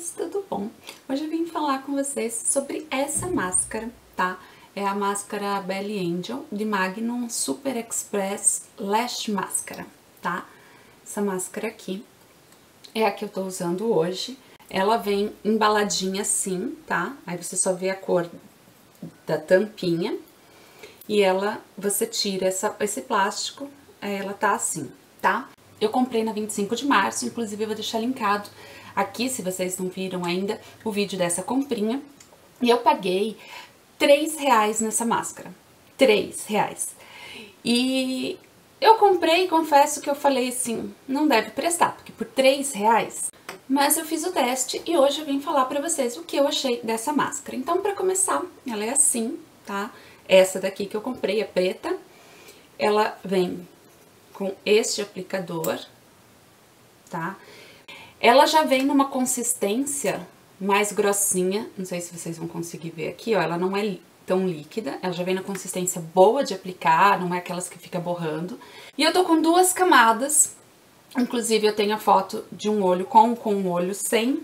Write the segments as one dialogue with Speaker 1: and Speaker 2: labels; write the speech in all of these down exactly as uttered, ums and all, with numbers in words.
Speaker 1: meninas, tudo bom? Hoje eu vim falar com vocês sobre essa máscara, tá? É a máscara Belly Angel de Magnum Super Express Lash Máscara, tá? Essa máscara aqui é a que eu tô usando hoje. Ela vem embaladinha assim, tá? Aí você só vê a cor da tampinha e ela, você tira essa, esse plástico, ela tá assim, tá? Eu comprei na vinte e cinco de março, inclusive eu vou deixar linkado aqui, se vocês não viram ainda, o vídeo dessa comprinha. E eu paguei três reais nessa máscara. três reais. E eu comprei e confesso que eu falei assim, não deve prestar, porque por três reais. Mas eu fiz o teste e hoje eu vim falar pra vocês o que eu achei dessa máscara. Então, pra começar, ela é assim, tá? Essa daqui que eu comprei é preta. Ela vem com este aplicador, tá? Ela já vem numa consistência mais grossinha, não sei se vocês vão conseguir ver aqui, ó, ela não é tão líquida, ela já vem na consistência boa de aplicar, não é aquelas que fica borrando. E eu tô com duas camadas, inclusive eu tenho a foto de um olho com, com um olho sem,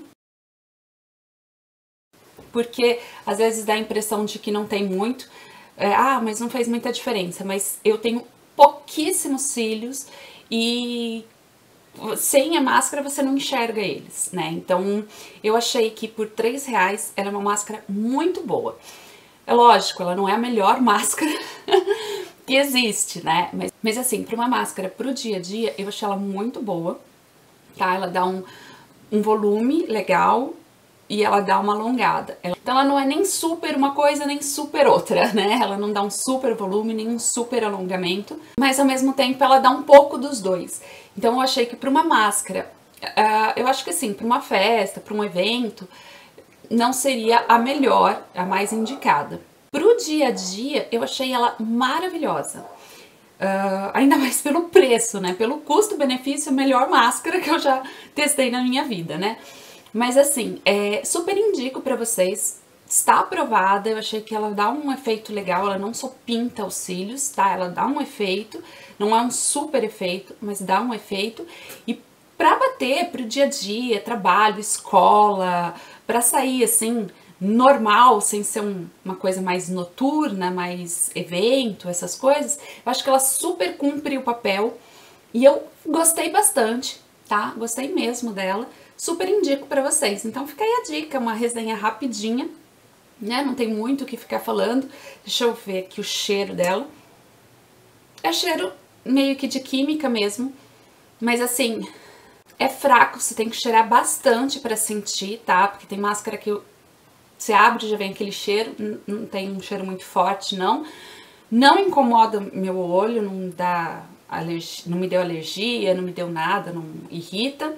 Speaker 1: porque às vezes dá a impressão de que não tem muito, é, ah, mas não fez muita diferença, mas eu tenho pouquíssimos cílios e sem a máscara você não enxerga eles, né? Então eu achei que por três reais ela é uma máscara muito boa. É lógico, ela não é a melhor máscara que existe, né? Mas, mas assim, para uma máscara pro dia a dia, eu achei ela muito boa, tá? Ela dá um, um volume legal e ela dá uma alongada. Então ela não é nem super uma coisa, nem super outra, né? Ela não dá um super volume, nem um super alongamento, mas ao mesmo tempo ela dá um pouco dos dois. Então eu achei que para uma máscara, uh, eu acho que assim, para uma festa, para um evento, não seria a melhor, a mais indicada. Pro dia a dia, eu achei ela maravilhosa. Uh, ainda mais pelo preço, né? Pelo custo-benefício, a melhor máscara que eu já testei na minha vida, né? Mas assim, é, super indico pra vocês, está aprovada, eu achei que ela dá um efeito legal, ela não só pinta os cílios, tá? Ela dá um efeito, não é um super efeito, mas dá um efeito. E pra bater pro dia a dia, trabalho, escola, pra sair assim, normal, sem ser um, uma coisa mais noturna, mais evento, essas coisas, eu acho que ela super cumpre o papel e eu gostei bastante, tá? Gostei mesmo dela. Super indico pra vocês. Então fica aí a dica, uma resenha rapidinha, né? Não tem muito o que ficar falando. Deixa eu ver aqui o cheiro dela. É cheiro meio que de química mesmo, mas assim, é fraco, você tem que cheirar bastante pra sentir, tá? Porque tem máscara que você abre e já vem aquele cheiro, não tem um cheiro muito forte, não. Não incomoda meu olho, não dá alergia, não me deu alergia, não me deu nada, não irrita.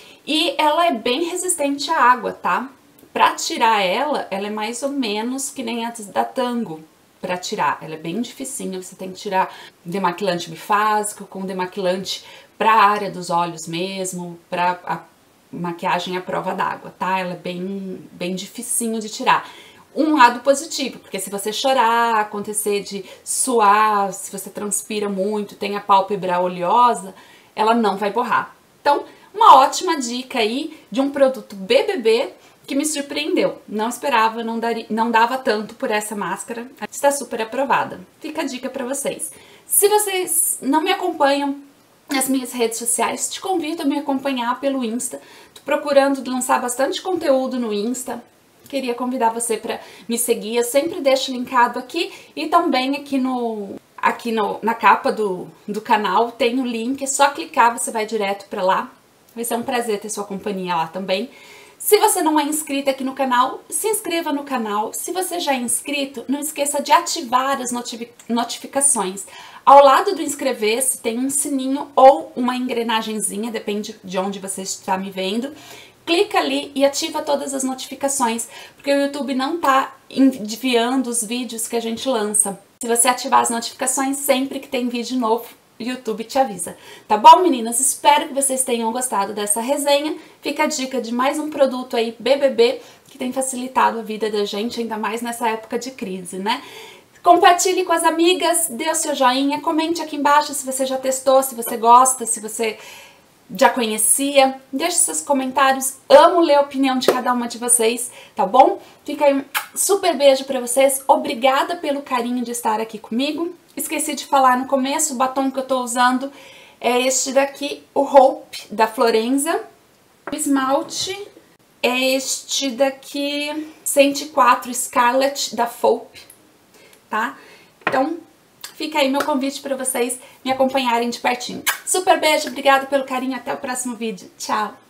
Speaker 1: E ela é bem resistente à água, tá? Pra tirar ela, ela é mais ou menos que nem a da Tango. Pra tirar, ela é bem dificinha, você tem que tirar demaquilante bifásico, com demaquilante pra área dos olhos mesmo, pra a maquiagem à prova d'água, tá? Ela é bem, bem dificinho de tirar. Um lado positivo, porque se você chorar, acontecer de suar, se você transpira muito, tem a pálpebra oleosa, ela não vai borrar. Então, uma ótima dica aí de um produto B B B que me surpreendeu. Não esperava, não, daria, não dava tanto por essa máscara. Está super aprovada. Fica a dica para vocês. Se vocês não me acompanham nas minhas redes sociais, te convido a me acompanhar pelo Insta. Tô procurando lançar bastante conteúdo no Insta. Queria convidar você para me seguir. Eu sempre deixo linkado aqui e também aqui no... Aqui no, na capa do, do canal tem o link, é só clicar, você vai direto para lá. Vai ser um prazer ter sua companhia lá também. Se você não é inscrito aqui no canal, se inscreva no canal. Se você já é inscrito, não esqueça de ativar as notificações. Ao lado do inscrever-se tem um sininho ou uma engrenagenzinha, depende de onde você está me vendo. Clica ali e ativa todas as notificações, porque o YouTube não tá enviando os vídeos que a gente lança. Se você ativar as notificações, sempre que tem vídeo novo, o YouTube te avisa. Tá bom, meninas? Espero que vocês tenham gostado dessa resenha. Fica a dica de mais um produto aí, B B B, que tem facilitado a vida da gente, ainda mais nessa época de crise, né? Compartilhe com as amigas, dê o seu joinha, comente aqui embaixo se você já testou, se você gosta, se você já conhecia. Deixe seus comentários, amo ler a opinião de cada uma de vocês, tá bom? Fica aí um super beijo pra vocês, obrigada pelo carinho de estar aqui comigo. Esqueci de falar no começo, o batom que eu tô usando é este daqui, o Hope, da Florenza. O esmalte é este daqui, cento e quatro Scarlet, da Fope, tá? Então, fica aí meu convite para vocês me acompanharem de pertinho. Super beijo, obrigada pelo carinho, até o próximo vídeo. Tchau!